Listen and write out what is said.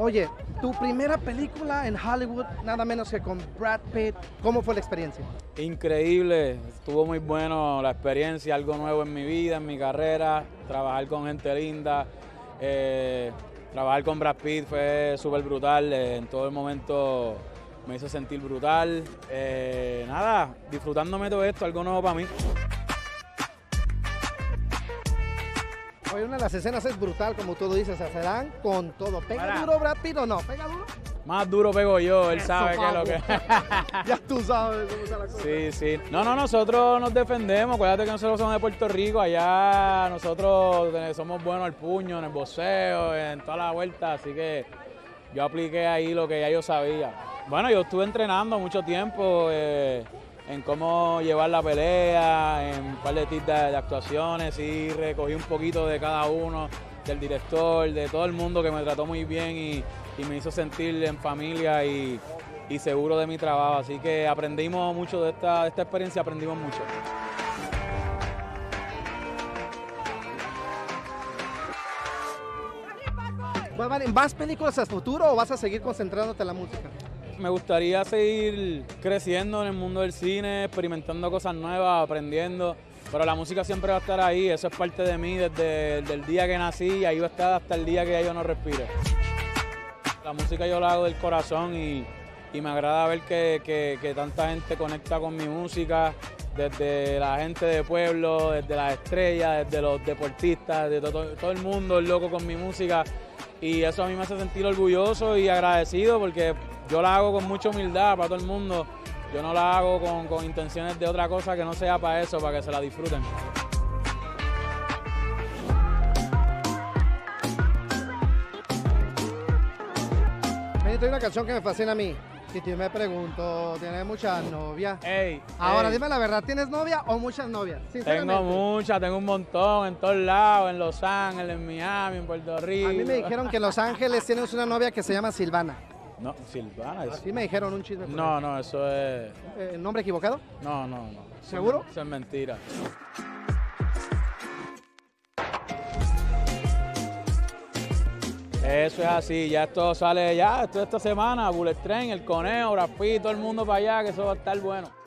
Oye, tu primera película en Hollywood, nada menos que con Brad Pitt, ¿cómo fue la experiencia? Increíble, estuvo muy bueno la experiencia, algo nuevo en mi vida, en mi carrera, trabajar con gente linda, trabajar con Brad Pitt fue súper brutal, en todo el momento me hizo sentir brutal, nada, disfrutándome todo esto, algo nuevo para mí. Oye, una de las escenas es brutal, como tú lo dices, se dan con todo. ¿Pega duro Brad Pitt o no? ¿Pega duro? Más duro pego yo, él Eso, sabe qué es lo que... Ya tú sabes cómo está la cosa. Sí, sí. No, nosotros nos defendemos, acuérdate que nosotros somos de Puerto Rico, allá nosotros somos buenos al puño, en el boxeo, en toda la vuelta, así que yo apliqué ahí lo que ya yo sabía. Bueno, yo estuve entrenando mucho tiempo en cómo llevar la pelea, en un par de tips de actuaciones, y recogí un poquito de cada uno, del director, de todo el mundo que me trató muy bien y me hizo sentir en familia y seguro de mi trabajo. Así que aprendimos mucho de esta experiencia, aprendimos mucho. ¿Más películas a futuro o vas a seguir concentrándote en la música? Me gustaría seguir creciendo en el mundo del cine, experimentando cosas nuevas, aprendiendo, pero la música siempre va a estar ahí, eso es parte de mí desde el día que nací y ahí va a estar hasta el día que ya yo no respire. La música yo la hago del corazón y me agrada ver que tanta gente conecta con mi música, desde la gente de pueblo, desde las estrellas, desde los deportistas, de todo el mundo es loco con mi música y eso a mí me hace sentir orgulloso y agradecido porque yo la hago con mucha humildad para todo el mundo, yo no la hago con intenciones de otra cosa que no sea para eso, para que se la disfruten. Hay una canción que me fascina a mí. Si tú me pregunto, ¿tienes muchas novias? Ahora, dime la verdad, ¿tienes novia o muchas novias? Tengo muchas, tengo un montón, en todos lados, en Los Ángeles, en Miami, en Puerto Rico. A mí me dijeron que en Los Ángeles tienes una novia que se llama Silvana. No, Silvana. Así me dijeron un chisme. No, eso es... ¿Nombre equivocado? No. ¿Seguro? Eso es mentira. Eso es así, ya esto sale esto esta semana, Bullet Train, El Conejo, Brad Pitt, todo el mundo para allá, que eso va a estar bueno.